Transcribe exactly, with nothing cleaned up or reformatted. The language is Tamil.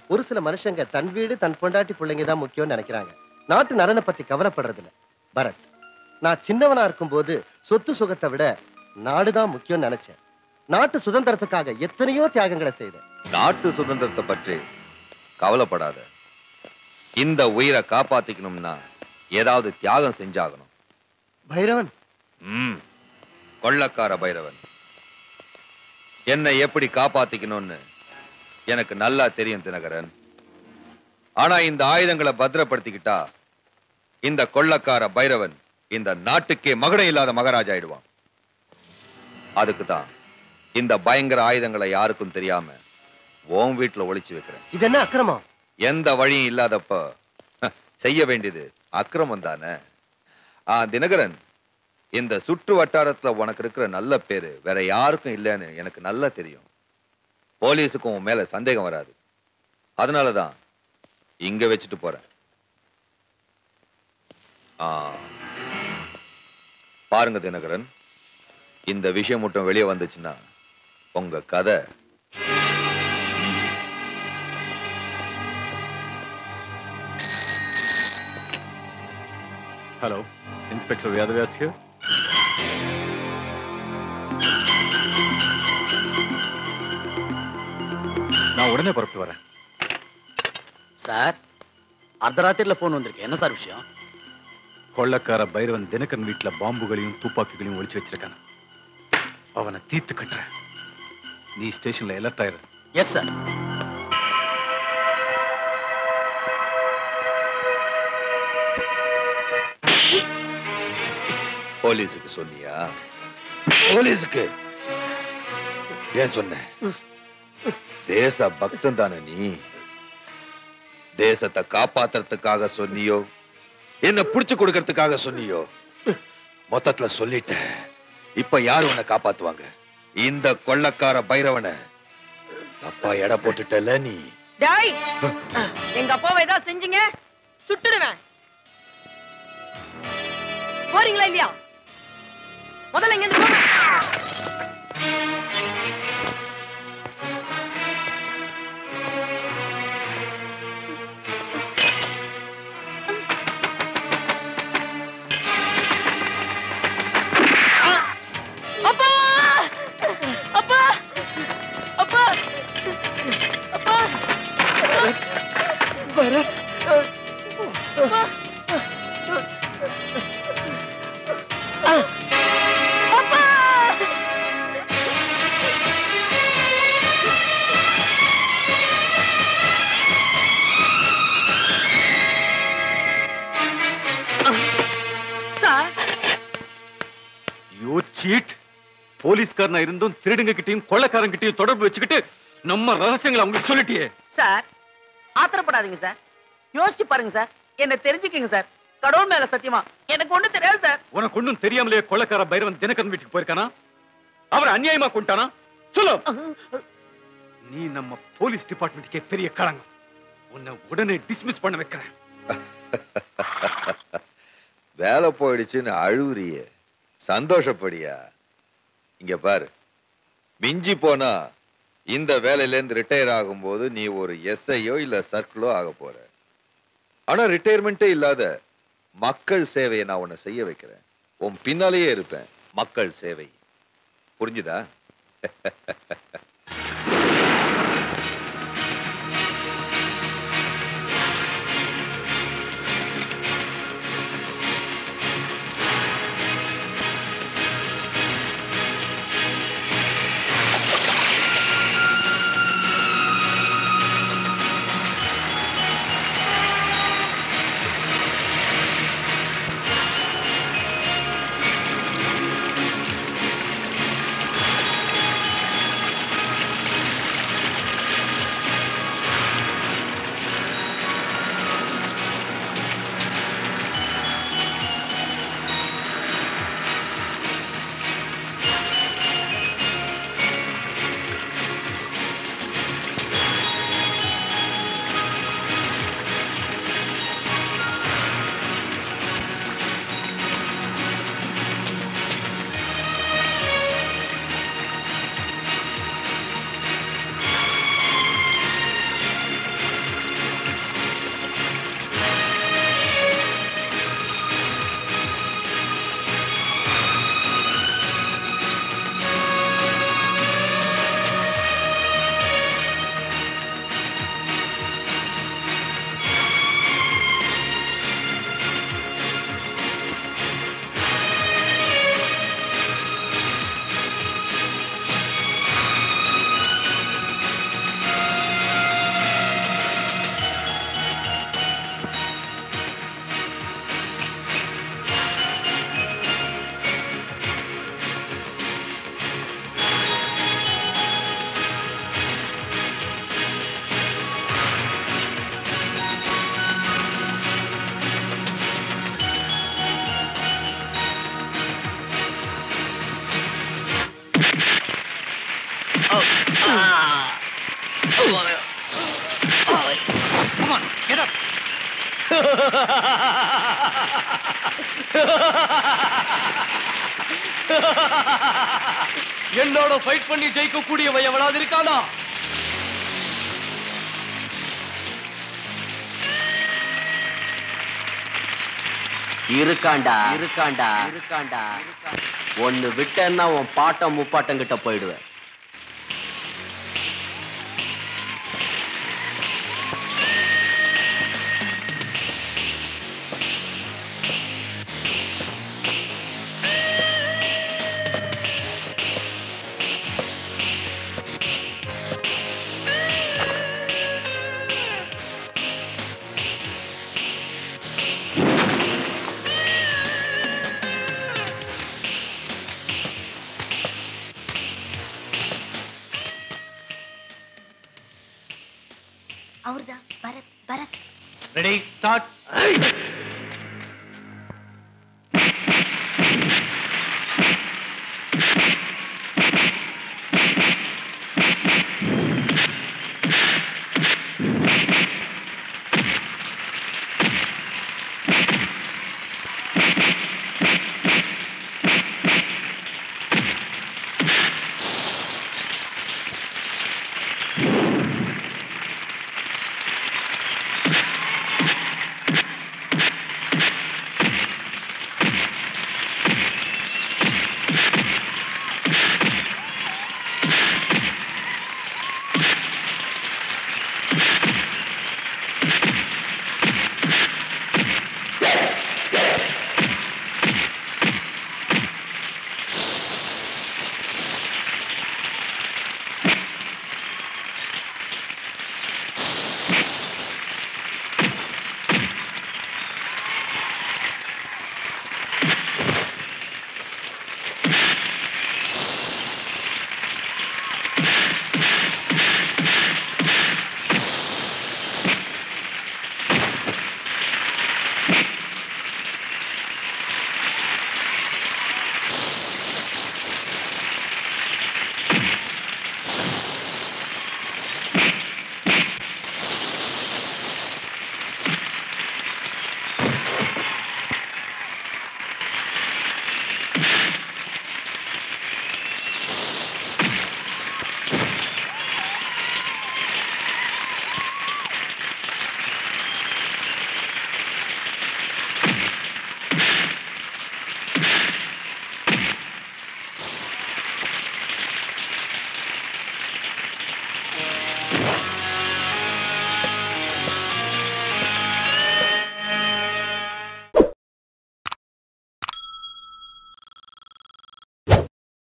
ஒரு சில மனுஷங்க தன் வீடு தன் பொண்டாட்டி பிள்ளைங்க தான் முக்கியம்னு நினைக்கிறாங்க. நாட்டு நலனை பத்தி கவலைப்படுறது இல்ல. பரத், நான் சின்னவனா இருக்கும் போது சொத்து சுகத்தை விட நாடுதான் முக்கியம் நினைச்சேன். நாட்டு சுதந்திரத்துக்காக எத்தனையோ தியாகங்களை செய்தேன். நாட்டு சுதந்திரத்தை பற்றி கவலைப்படாத. இந்த உயிரை காப்பாத்திக்கணும்னா ஏதாவது தியாகம் செஞ்சாகணும். பைரவன், ம் கொள்ளக்கார பைரவன் என்னை எப்படி காப்பாத்திக்கணும்னு எனக்கு நல்லா தெரியும் தினகரன். ஆனா இந்த ஆயுதங்களை பத்திரப்படுத்திக்கிட்டா இந்த கொள்ளக்கார பைரவன் இந்த நாட்டுக்கே மகுடம் இல்லாத மகாராஜா ஆயிடுவான். அதுக்குதான் இந்த பயங்கர ஆயுதங்களை யாருக்கும் தெரியாம உன் வீட்டுல ஒளிச்சு வைக்கிறேன். இது என்ன அக்கிரமம்? எந்த வழியும் இல்லாதப்ப செய்ய வேண்டியது அக்கிரமம் தானே. ஆ தினகரன், இந்த சுற்று வட்டாரத்துல உனக்கு இருக்கிற நல்ல பேரு வேற யாருக்கும் இல்லைன்னு எனக்கு நல்லா தெரியும். போலீஸுக்கும் உன் மேல சந்தேகம் வராது. அதனாலதான் இங்க வச்சுட்டு போறேன். ஆ பாருங்க தினகரன், இந்த விஷயம் மட்டும் வெளியே வந்துச்சுன்னா உங்க கதை Hello, Inspector Vyadavyas here. நான் உடனே புறப்பட்டு வரேன். சார், அர்த்தராத்திரில போன் வந்திருக்கு. என்ன சார் விஷயம்? கொள்ளக்கார பைரவன் தினகரன் வீட்டுல பாம்புகளையும் துப்பாக்கிகளையும் ஒளிச்சு வச்சிருக்கான. அவனை தீர்த்து கட்டுறேன். நீ ஸ்டேஷன்ல எலர்ட் ஆயிரு. Yes sir. போலீஸுக்கு சொன்னியா? போலீஸுக்கு ஏன் சொன்ன? தேச பக்தன் தானே நீ. தேசத்தை காப்பாத்துறதுக்காக சொன்னியோ என்ன புடிச்சு கொடுக்கறதுக்காக சொன்னியோ? மொத்தத்துல சொல்லிட்ட. இப்ப யாரு உன்னை காப்பாத்துவாங்க? இந்த கொள்ளக்கார பைரவனை தப்பா எடை போட்டுட்டல நீ. டேய், எங்க அப்பாவை ஏதாவது செஞ்சீங்க சுட்டுடுவேன். போறீங்களா இல்லையா? முதல்ல இங்க இருந்து போங்க. அப்பா! அப்பா! அப்பா! அப்பா! பரத், அப்பா! அப்பா! Sir, you seat. போலீஸ்காரனா இருந்தும் திருடுங்க கிட்டையும் கொள்ளக்காரங்க கிட்டையும் தொடர்பு வச்சுக்கிட்டு நம்ம ரகசியங்களை அவங்களுக்கு சொல்லிட்டியே. Sir, ஆத்திரப்படாதீங்க sir. யோசிச்சு பாருங்க சார். என்ன தெரிஞ்சுக்கங்க சார். கடவுள் மேல சத்தியமா எனக்கு ஒண்ணும் தெரியாது சார். உனக்கு ஒண்ணும் தெரியாமலே கொள்ளக்கார பைரவன் தினகரன் வீட்டுக்கு போயிருக்கானா? அவர் அநியாயமா கொண்டானா? சொல்லு. நீ நம்ம போலீஸ் டிபார்ட்மெண்ட்டுக்கே பெரிய களங்கம். உன்னை உடனே டிஸ்மிஸ் பண்ண வைக்கிறேன். வேலை போயிடுச்சுன்னு அழுவுறிய, சந்தோஷப்படியா? இங்க பாரு, மிஞ்சி போனா இந்த வேலையில இருந்து ரிட்டையர் ஆகும்போது நீ ஒரு எஸ்ஐயோ இல்ல சர்க்கிளோ ஆக போற. ஆனா ரிட்டையர்மெண்டே இல்லாத மக்கள் சேவையை நான் உன்னை செய்ய வைக்கிறேன். உன் பின்னாலேயே இருப்பேன். மக்கள் சேவை. புரிஞ்சுதா? என்னோட ஃபைட் பண்ணி ஜெயிக்க கூடியவன் எவனாவது இருக்கானா? இருக்காண்டா இருக்காண்டா இருக்காண்டா ஒன்னு விட்டேன்னா உன் பாட்டம் முப்பாட்டம் கிட்ட போயிடுவேன். அவர்தான் பரத். Bharat ready start.